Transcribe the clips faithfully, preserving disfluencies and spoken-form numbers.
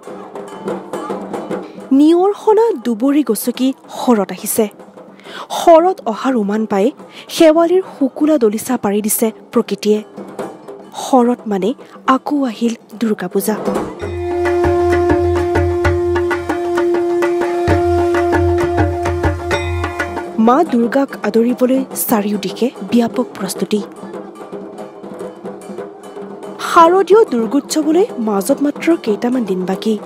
নিয়ৰ সনা দুবৰি গছকি শৰত আহিছে শৰত অহাৰ উমান পাই শেৱালিৰ শুকুলা দলিচা পাৰি দিছে প্ৰকৃতিয়ে শৰত মানে আকৌ আহিল দুৰ্গা পূজা মা দুৰ্গাক আদৰিবলৈ চাৰিওদিশে ব্যাপক প্ৰস্তুতি শাৰদীয় দুৰ্গোৎসৱলৈ মাজত মাত্ৰ কেইটামান দিন বাকী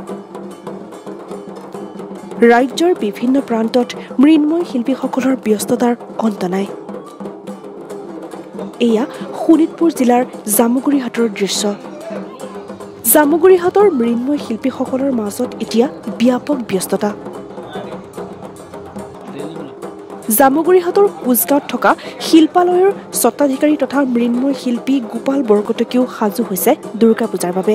ৰাজ্যৰ বিভিন্ন প্ৰান্তত মৃন্ময় শিল্পীসকলৰ ব্যস্ততাৰ অন্ত নাই এয়া শোণিতপুৰ জিলাৰ জামুগুৰিহাটৰ দৃশ্য জামুগুৰিহাটৰ মৃন্ময় শিল্পীসকলৰ মাজত এতিয়া ব্যাপক ব্যস্ততা জামুগুৰিহাটৰ কোচগাঁৱত থকা শিল্পালয়ৰ স্বত্বাধিকাৰী তথা মৃন্ময় শিল্পী গোপাল বৰকটকীও সাজু হৈছে দুৰ্গা পূজাৰ বাবে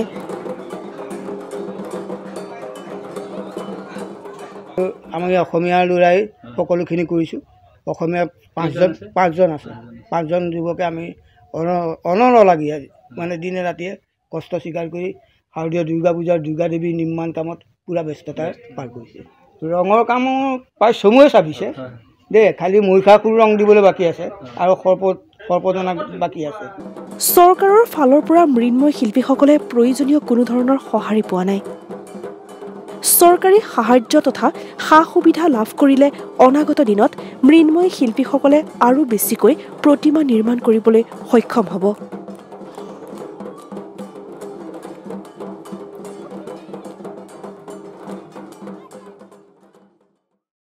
আমি অসমীয়া ল'ৰাই সকলোখিনি কৰিছোঁ অসমীয়া পাঁচজন পাঁচজন আছে পাঁচজন যুৱকে আমি অনল লাগি মানে দিনে ৰাতিয়ে কষ্ট স্বীকাৰ কৰি শাৰদীয় দুৰ্গা পূজাৰ দুৰ্গা দেৱী নিৰ্মাণ কামত পূৰা ব্যস্ততাৰে পাৰ কৰিছে ৰঙৰ কামো প্ৰায় চমুৱে চাবিছে দেই খালি মহিষাসুৰ ৰং দিবলৈ বাকী আছে আৰু সৰ্প সৰ্পজনা বাকী আছে চৰকাৰৰ ফালৰ পৰা মৃন্ময় শিল্পীসকলে প্ৰয়োজনীয় কোনো ধৰণৰ সঁহাৰি পোৱা নাই চৰকাৰী সাহায্য তথা সা সুবিধা লাভ কৰিলে অনাগত দিনত মৃন্ময় শিল্পীসকলে আৰু বেছিকৈ প্ৰতিমা নিৰ্মাণ কৰিবলৈ সক্ষম হ'ব